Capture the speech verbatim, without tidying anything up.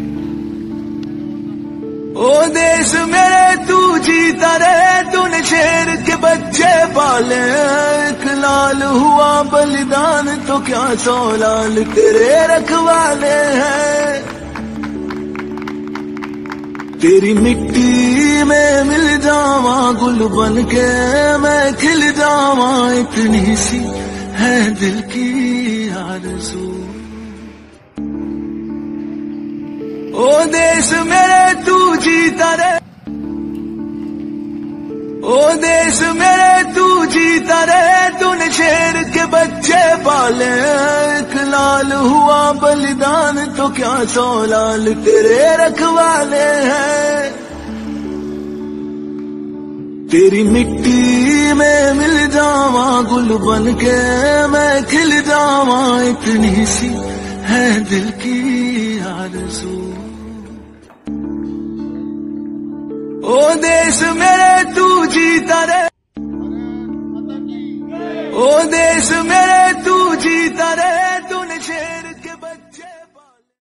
ओ देश मेरे तू जीता रहे, तूने शेर के बच्चे पाले। एक लाल हुआ बलिदान तो क्या सौ लाल तेरे रखवाले हैं। तेरी मिट्टी में मिल जावा गुल बन के मैं खिल जावा, इतनी सी है दिल की आरज़ू। ओ देश मेरे तू जीता रहे, ओ देश मेरे तू जीता रहे, तूने शेर के बच्चे पाले। एक लाल हुआ बलिदान तो क्या सौ लाल तेरे रखवाले हैं। तेरी मिट्टी में मिल जावा गुल बन के मैं खिल जावा, इतनी सी है दिल की आरज़ू। ओ देश मेरे तू जीता रहे, ओ देश मेरे